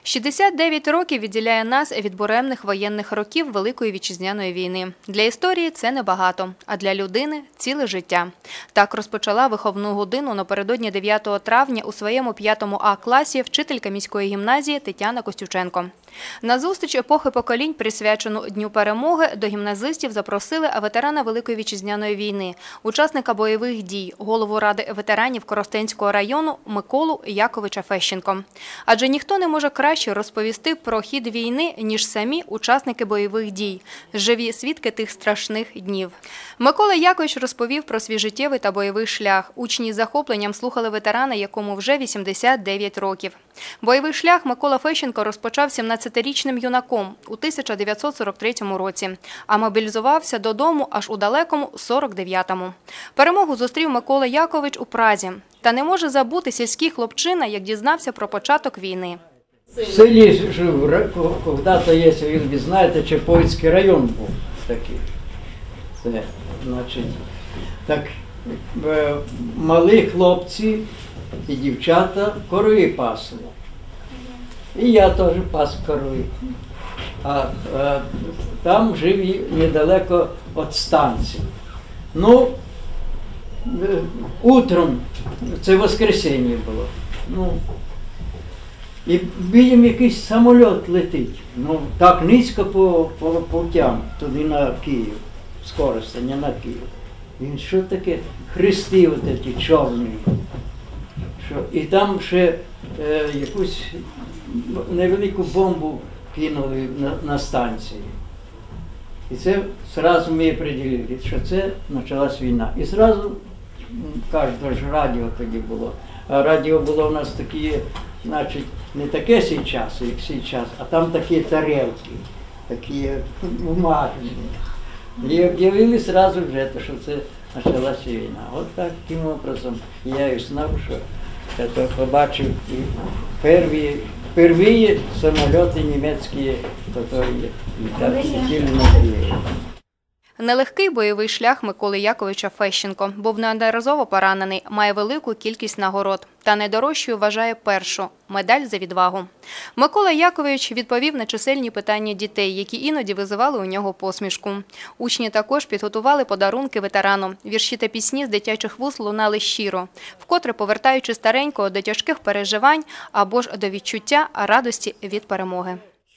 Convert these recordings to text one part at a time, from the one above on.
69 років відділяє нас від буремних воєнних років Великої Вітчизняної війни. Для історії це небагато, а для людини – ціле життя. Так розпочала виховну годину напередодні 9 травня у своєму 5 А-класі вчителька міської гімназії Тетяна Костюченко. На зустріч епохи поколінь, присвячену Дню перемоги, до гімназистів запросили ветерана Великої Вітчизняної війни, учасника бойових дій, голову Ради ветеранів Коростенського району Миколу Яковича Фещенко. Адже ніхто не може краще розповісти про хід війни, ніж самі учасники бойових дій, живі свідки тих страшних днів. Микола Якович розповів про свій життєвий та бойовий шлях. Учні з захопленням слухали ветерана, якому вже 89 років. Бойовий шлях Микола Фещенко розпочав 17-річним юнаком у 1943 році, а мобілізувався додому аж у далекому 49-му. Перемогу зустрів Микола Якович у Празі. Та не може забути сільський хлопчина, як дізнався про початок війни. В селі жив, коли-то є, ви знаєте, Чепоїцький район був такий. Це, значить, так, малі хлопці і дівчата корови пасли. І я теж пас корови. А там жив недалеко від станції. Ну, утром, це воскресенье було, ну, і бачимо, якийсь самоліт летить. Ну, так низько по путям, туди на Київ, з Коростеня на Київ. Він що таке? Хрести от ці чорні. І там ще якусь невелику бомбу кинули на станції. І це одразу ми определили, що це почалась війна. І одразу кажуть, що радіо тоді було. А радіо було у нас такі, значить, не таке зараз, як зараз, а там такі тарелки, такі бумажні. І об'явили одразу вже, що це почалася війна. От таким образом я і знав, що я побачив і перші самоліти німецькі, які летіли на Київ. Нелегкий бойовий шлях Миколи Яковича Фещенко. Був неодноразово поранений, має велику кількість нагород. Та найдорожчою вважає першу – медаль за відвагу. Микола Якович відповів на чисельні питання дітей, які іноді визивали у нього посмішку. Учні також підготували подарунки ветерану. Вірші та пісні з дитячих вуст лунали щиро, вкотре повертаючи старенького до тяжких переживань або ж до відчуття радості від перемоги.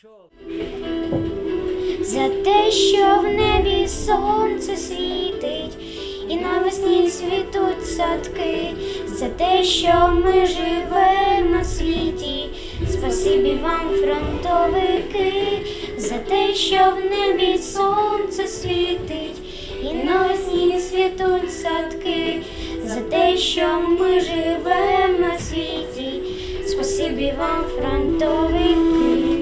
За те, що в небі сонце світить, і навесні цвітуть садки, за те, що ми живемо на світі, спасибі вам, фронтовики, за те, що в небі сонце світить, і навесні цвітуть садки, за те, що ми живемо на світі, спасибі вам, фронтовики.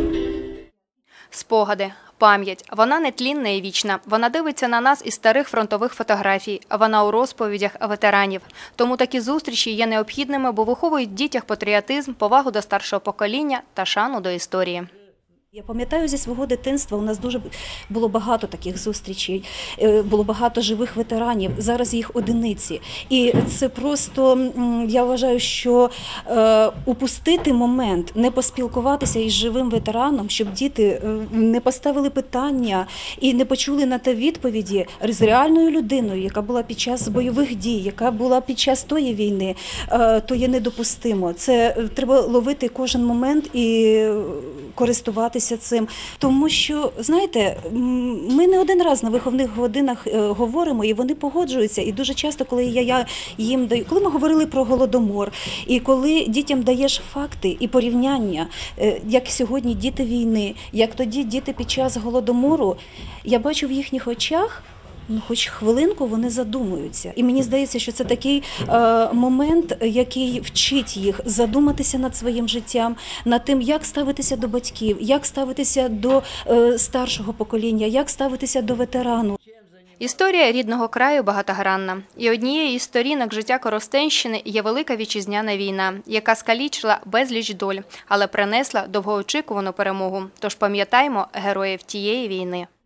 Спогади, пам'ять. Вона нетлінна і вічна. Вона дивиться на нас із старих фронтових фотографій. Вона у розповідях ветеранів. Тому такі зустрічі є необхідними, бо виховують в дітях патріотизм, повагу до старшого покоління та шану до історії. Я пам'ятаю зі свого дитинства, у нас дуже було багато таких зустрічей, було багато живих ветеранів, зараз їх одиниці. І це просто, я вважаю, що упустити момент, не поспілкуватися із живим ветераном, щоб діти не поставили питання і не почули на те відповіді з реальною людиною, яка була під час бойових дій, яка була під час тої війни, то є недопустимо. Це треба ловити кожен момент і користуватися цим. Тому що, знаєте, ми не один раз на виховних годинах говоримо, і вони погоджуються. І дуже часто, коли я їм даю, коли ми говорили про Голодомор, і коли дітям даєш факти і порівняння, як сьогодні діти війни, як тоді діти під час Голодомору, я бачу в їхніх очах, ну, хоч хвилинку вони задумуються. І мені здається, що це такий момент, який вчить їх задуматися над своїм життям, над тим, як ставитися до батьків, як ставитися до старшого покоління, як ставитися до ветерану. Історія рідного краю багатогранна. І однією із сторінок життя Коростенщини є Велика Вітчизняна війна, яка скалічила безліч доль, але принесла довгоочікувану перемогу. Тож пам'ятаймо героїв тієї війни.